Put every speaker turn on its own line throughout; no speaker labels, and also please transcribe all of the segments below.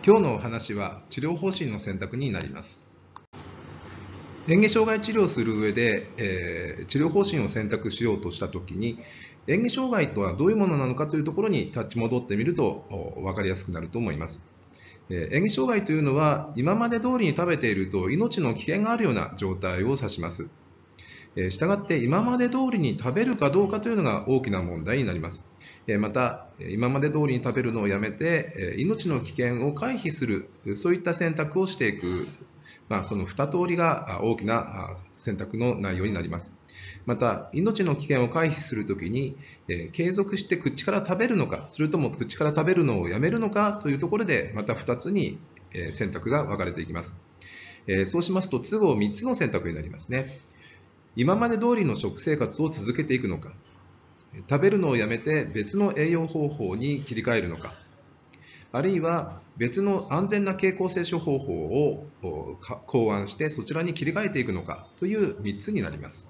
今日のお話は治療方針の選択になります。嚥下障害治療をする上で、治療方針を選択しようとしたときに、嚥下障害とはどういうものなのかというところに立ち戻ってみると分かりやすくなると思います。嚥下障害というのは、今まで通りに食べていると命の危険があるような状態を指します。したがって今まで通りに食べるかどうかというのが大きな問題になります。また、今まで通りに食べるのをやめて、命の危険を回避する、そういった選択をしていく、その2通りが大きな選択の内容になります。また、命の危険を回避するときに、継続して口から食べるのか、それとも口から食べるのをやめるのかというところで、また2つに選択が分かれていきます。そうしますと、都合3つの選択になりますね。今まで通りの食生活を続けていくのか、食べるのをやめて別の栄養方法に切り替えるのか、あるいは別の安全な経口摂取方法を考案してそちらに切り替えていくのかという3つになります。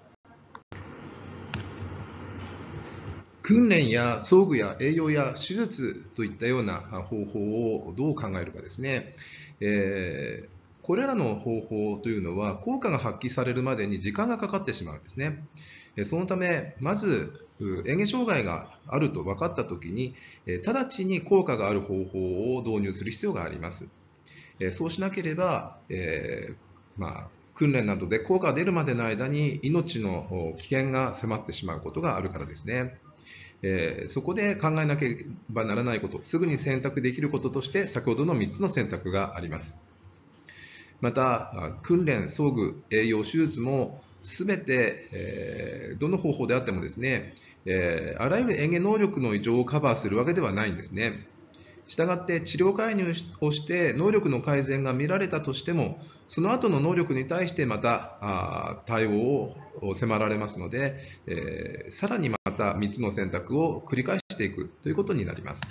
訓練や装具や栄養や手術といったような方法をどう考えるかですね。これらの方法というのは効果が発揮されるまでに時間がかかってしまうんですね。そのため、まず嚥下障害があると分かったときに、直ちに効果がある方法を導入する必要があります。そうしなければ、訓練などで効果が出るまでの間に命の危険が迫ってしまうことがあるからですね。そこで考えなければならないこと、すぐに選択できることとして先ほどの3つの選択があります。また、訓練、装具、栄養、手術もすべて、どの方法であってもですね、あらゆる嚥下能力の異常をカバーするわけではないんですね。したがって治療介入をして能力の改善が見られたとしても、その後の能力に対してまた対応を迫られますので、さらにまた3つの選択を繰り返していくということになります。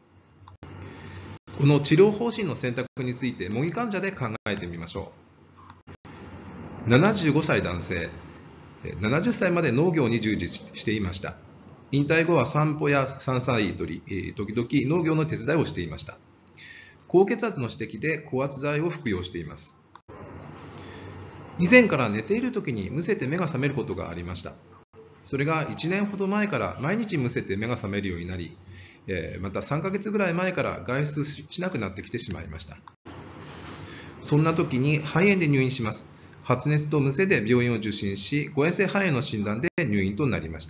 この治療方針の選択について模擬患者で考えてみましょう。75歳男性、70歳まで農業に従事していました。引退後は散歩や山菜採り、時々農業の手伝いをしていました。高血圧の指摘で高圧剤を服用しています。以前から寝ている時にむせて目が覚めることがありました。それが1年ほど前から毎日むせて目が覚めるようになり、また3ヶ月ぐらい前から外出しなくなってきてしまいました。そんな時に肺炎で入院します。発熱とむせで病院を受診し、誤嚥性肺炎の診断で入院となりました。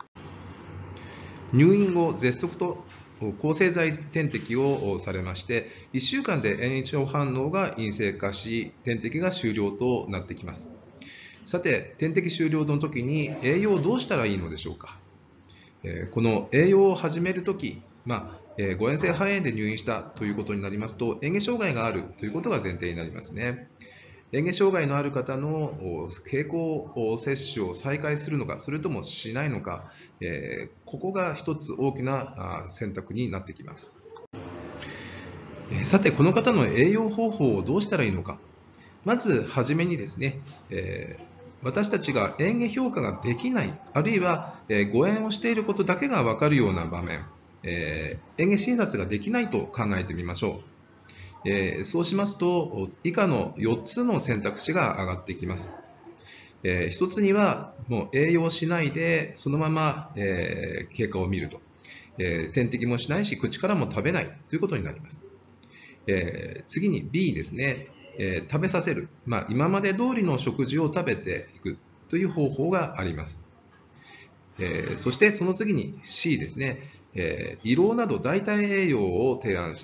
入院後、絶食と抗生剤点滴をされまして、1週間で炎症反応が陰性化し、点滴が終了となってきます。さて、点滴終了の時に栄養をどうしたらいいのでしょうか。この栄養を始めるとき、誤嚥性肺炎で入院したということになりますと、嚥下障害があるということが前提になりますね。嚥下障害のある方の経口摂取を再開するのか、それともしないのか、ここが一つ大きな選択になってきます。さて、この方の栄養方法をどうしたらいいのか。まずはじめにですね、私たちが嚥下評価ができない、あるいは誤嚥をしていることだけが分かるような場面、嚥下診察ができないと考えてみましょう。そうしますと、以下の4つの選択肢が上がってきます。1つには、もう栄養しないで、そのまま経過を見ると。点滴もしないし、口からも食べないということになります。次に B ですね。食べさせる、今まで通りの食事を食べていくという方法があります。そしてその次に C ですね。胃ろうなど代替栄養を提案して、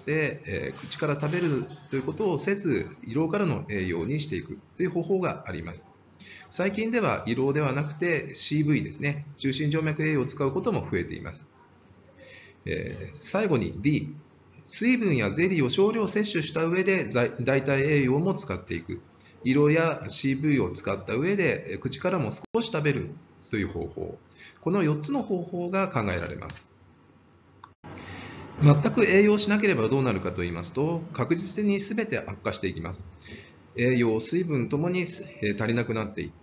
口から食べるということをせず、胃ろうからの栄養にしていくという方法があります。最近では胃ろうではなくて CV ですね。中心静脈栄養を使うことも増えています。最後に D。水分やゼリーを少量摂取した上で代替栄養も使っていく。胃ろうや CV を使った上で口からも少し食べるという方法。この4つの方法が考えられます。全く栄養しなければどうなるかと言いますと、確実に全て悪化していきます。栄養、水分ともに足りなくなっていって、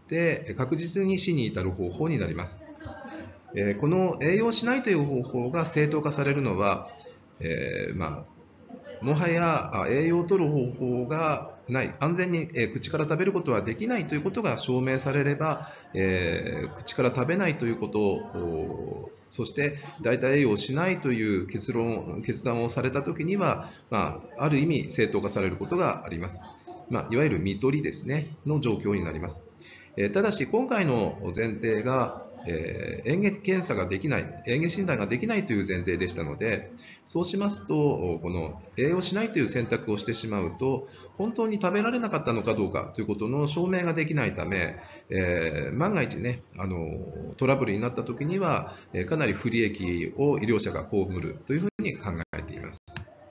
確実に死に至る方法になります。この栄養しないという方法が正当化されるのは、 もはや栄養を取る方法がない、安全に口から食べることはできないということが証明されれば、口から食べないということを、そして代替栄養をしないという決断をされたときには、ある意味正当化されることがあります。いわゆる看取りですね、の状況になります。ただし、今回の前提が、嚥下検査ができない、嚥下診断ができないという前提でしたので、そうしますと、この栄養しないという選択をしてしまうと、本当に食べられなかったのかどうかということの証明ができないため、万が一ね、トラブルになったときには、かなり不利益を医療者が被るというふうに考えています。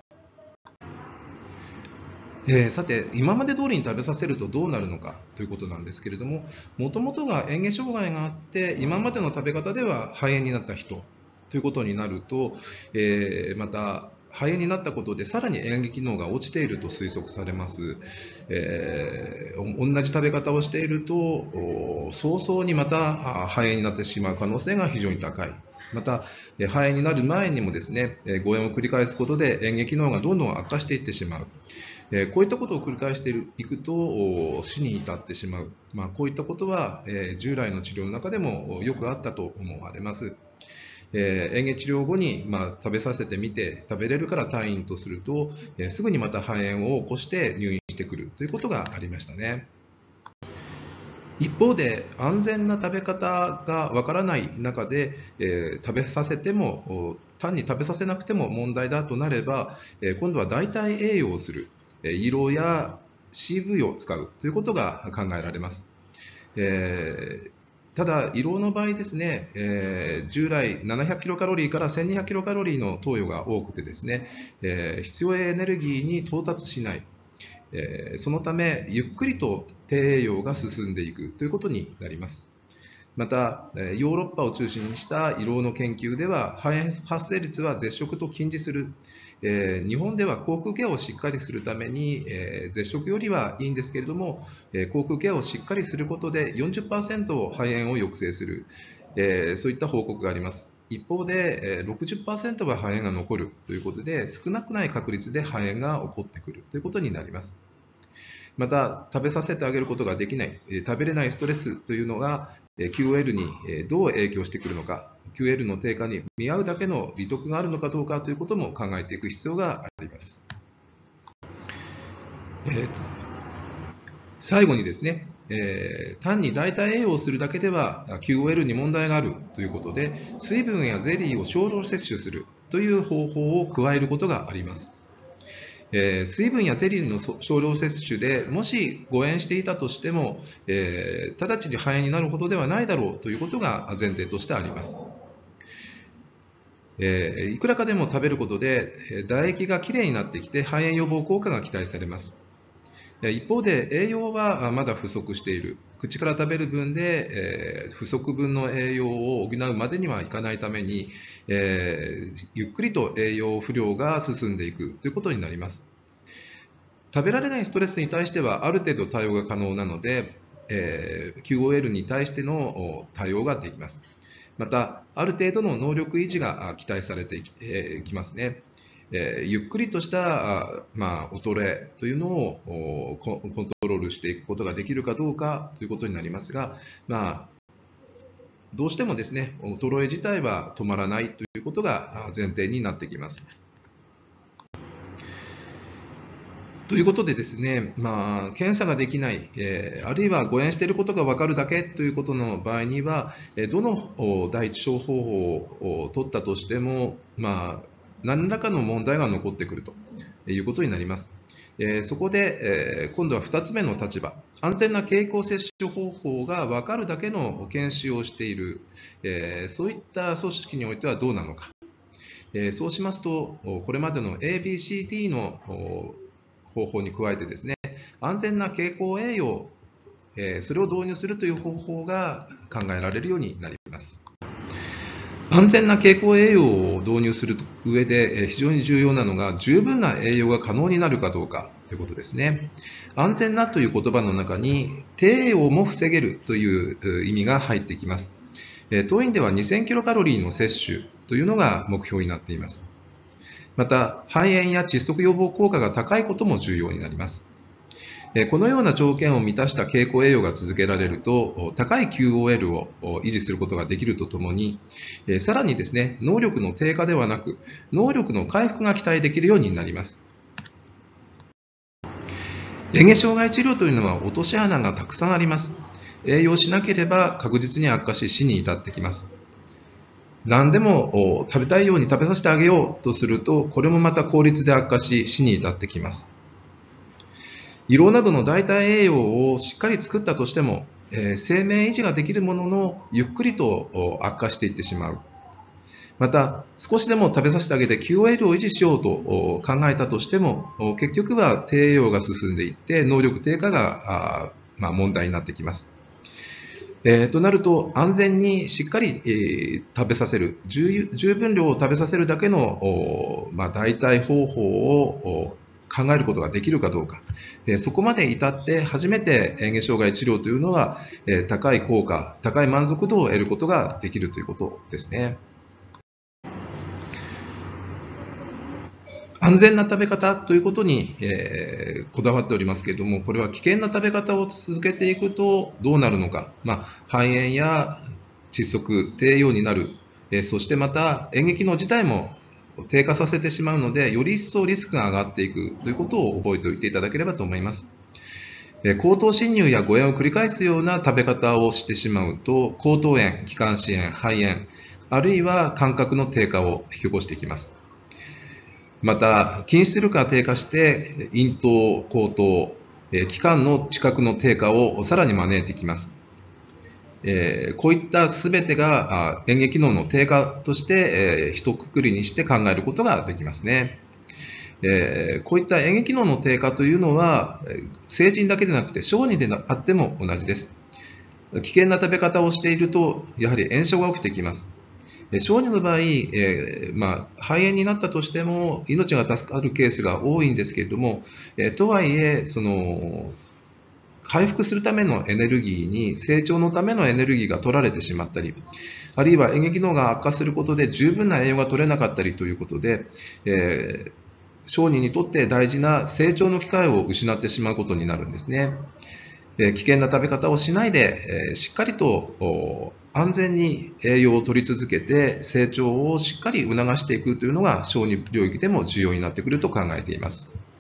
さて、今まで通りに食べさせるとどうなるのかということなんですけれども、もともとが嚥下障害があって、今までの食べ方では肺炎になった人ということになると、また、肺炎になったことでさらに嚥下機能が落ちていると推測されます。同じ食べ方をしていると、早々にまた肺炎になってしまう可能性が非常に高い。また、肺炎になる前にもですね、誤嚥を繰り返すことで嚥下機能がどんどん悪化していってしまう。こういったことを繰り返していくと死に至ってしまう、こういったことは従来の治療の中でもよくあったと思われます。嚥下治療後に食べさせてみて食べれるから退院とするとすぐにまた肺炎を起こして入院してくるということがありましたね。一方で安全な食べ方がわからない中で、食べさせても単に食べさせなくても問題だとなれば、今度は代替栄養をする、胃ろうや CV を使うということが考えられます。ただ、胃ろうの場合ですね、従来700キロカロリーから1200キロカロリーの投与が多くてですね、必要エネルギーに到達しない。そのため、ゆっくりと低栄養が進んでいくということになります。また、ヨーロッパを中心にした胃ろうの研究では、肺炎発生率は絶食と禁じする。日本では口腔ケアをしっかりするために、絶食よりはいいんですけれども、口腔ケアをしっかりすることで 40% 肺炎を抑制する、そういった報告があります。一方で 60% は肺炎が残るということで、少なくない確率で肺炎が起こってくるということになります。また、食べさせてあげることができない、食べれないストレスというのが QOL にどう影響してくるのか、QOL の低下に見合うだけの利得があるのかどうかということも考えていく必要があります。最後にですね、単に代替栄養をするだけでは QOL に問題があるということで、水分やゼリーを少量摂取するという方法を加えることがあります。水分やゼリーの少量摂取でもし誤嚥していたとしても、直ちに肺炎になるほどではないだろうということが前提としてあります。いくらかでも食べることで唾液がきれいになってきて肺炎予防効果が期待されます。一方で栄養はまだ不足している。口から食べる分で、不足分の栄養を補うまでにはいかないために、ゆっくりと栄養不良が進んでいくということになります。食べられないストレスに対してはある程度対応が可能なので、QOL に対しての対応ができます。また、ある程度の能力維持が期待されてきますね。ゆっくりとした衰えというのをコントロールしていくことができるかどうかということになりますが、どうしてもですね、衰え自体は止まらないということが前提になってきます。ということでですね、検査ができない、あるいは誤嚥していることが分かるだけということの場合には、どの第一処方法を取ったとしても、何らかの問題が残ってくるということになります。そこで、今度は2つ目の立場、安全な経口摂取方法が分かるだけの研修をしている、そういった組織においてはどうなのか。そうしますと、これまでの ABCD の方法に加えてですね、安全な経口栄養、それを導入するという方法が考えられるようになります。安全な経口栄養を導入する上で非常に重要なのが、十分な栄養が可能になるかどうかということですね。安全なという言葉の中に、低栄養も防げるという意味が入ってきます。当院では2000キロカロリーの摂取というのが目標になっています。 また、肺炎や窒息予防効果が高いことも重要になります。このような条件を満たした経口栄養が続けられると、高い QOL を維持することができるとともに、さらにですね、能力の低下ではなく、能力の回復が期待できるようになります。嚥下障害治療というのは落とし穴がたくさんあります。栄養しなければ確実に悪化し死に至ってきます。何でも食べたいように食べさせてあげようとすると、これもまた効率で悪化し死に至ってきます。胃ろうなどの代替栄養をしっかり作ったとしても、生命維持ができるもののゆっくりと悪化していってしまう。また、少しでも食べさせてあげて QOL を維持しようと考えたとしても、結局は低栄養が進んでいって能力低下が問題になってきます。となると、安全にしっかり、食べさせる、十分量を食べさせるだけの代替方法を考えることができるかどうか、そこまで至って初めて嚥下障害治療というのは、高い効果、高い満足度を得ることができるということですね。安全な食べ方ということに、こだわっておりますけれども、これは危険な食べ方を続けていくとどうなるのか、肺炎や窒息、低栄養になる、そしてまた嚥下機能自体も低下させてしまうので、より一層リスクが上がっていくということを覚えておいていただければと思います。喉頭侵入や誤嚥を繰り返すような食べ方をしてしまうと、喉頭炎、気管支炎、肺炎、あるいは感覚の低下を引き起こしていきます。また、筋出力が低下して、咽頭、口頭、気管の近くの低下をさらに招いてきます。こういったすべてが嚥下機能の低下として、一括りにして考えることができますね。こういった嚥下機能の低下というのは、成人だけでなくて小児であっても同じです。危険な食べ方をしていると、やはり炎症が起きてきます。小児の場合、肺炎になったとしても命が助かるケースが多いんですけれども、とはいえ、回復するためのエネルギーに成長のためのエネルギーが取られてしまったり、あるいは嚥下機能が悪化することで十分な栄養が取れなかったりということで、小児にとって大事な成長の機会を失ってしまうことになるんですね。危険な食べ方をしないで、しっかりと安全に栄養を取り続けて成長をしっかり促していくというのが小児領域でも重要になってくると考えています。